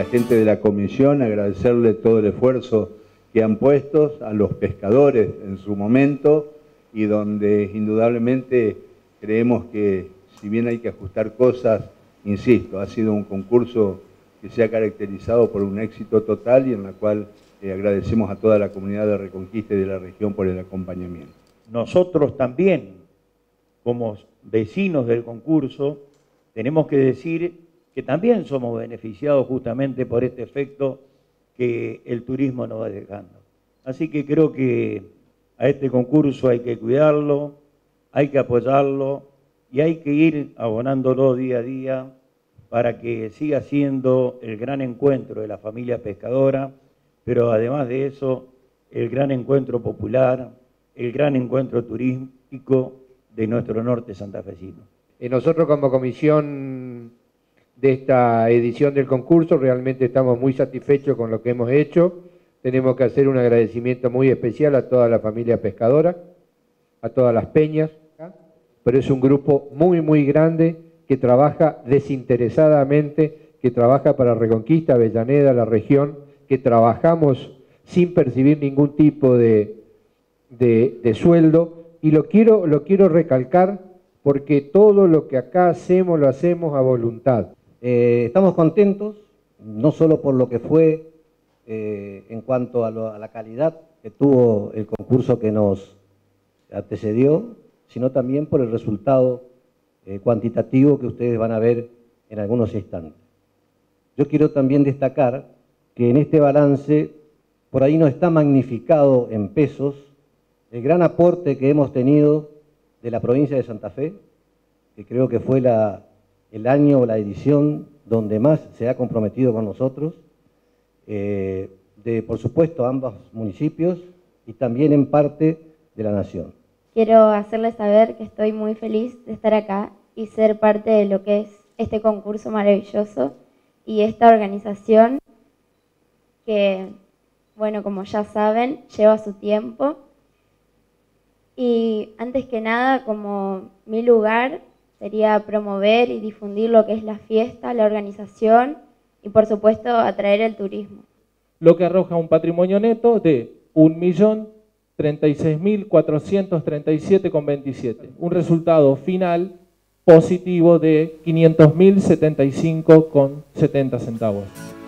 gente de la comisión, agradecerle todo el esfuerzo que han puesto, a los pescadores en su momento, y donde indudablemente creemos que, si bien hay que ajustar cosas, insisto, ha sido un concurso que se ha caracterizado por un éxito total y en la cual agradecemos a toda la comunidad de Reconquista y de la región por el acompañamiento. Nosotros también, como vecinos del concurso, tenemos que decir que también somos beneficiados justamente por este efecto que el turismo nos va dejando. Así que creo que a este concurso hay que cuidarlo, hay que apoyarlo y hay que ir abonándolo día a día para que siga siendo el gran encuentro de la familia pescadora, pero además de eso, el gran encuentro popular, el gran encuentro turístico de nuestro norte santafesino. Nosotros como comisión de esta edición del concurso realmente estamos muy satisfechos con lo que hemos hecho. Tenemos que hacer un agradecimiento muy especial a toda la familia pescadora, a todas las peñas, pero es un grupo muy grande que trabaja desinteresadamente, que trabaja para Reconquista, Avellaneda, la región, que trabajamos sin percibir ningún tipo de sueldo, y lo quiero recalcar porque todo lo que acá hacemos lo hacemos a voluntad. Estamos contentos, no solo por lo que fue en cuanto a la calidad que tuvo el concurso que nos antecedió, sino también por el resultado cuantitativo que ustedes van a ver en algunos instantes. Yo quiero también destacar que en este balance, por ahí no está magnificado en pesos, el gran aporte que hemos tenido de la provincia de Santa Fe, que creo que fue el año o la edición donde más se ha comprometido con nosotros, por supuesto, ambos municipios y también en parte de la nación. Quiero hacerles saber que estoy muy feliz de estar acá y ser parte de lo que es este concurso maravilloso y esta organización que, bueno, como ya saben, lleva su tiempo. Y antes que nada, como mi lugar sería promover y difundir lo que es la fiesta, la organización y, por supuesto, atraer el turismo. Lo que arroja un patrimonio neto de 1.036.437,27. Un resultado final positivo de 500.075,70 centavos.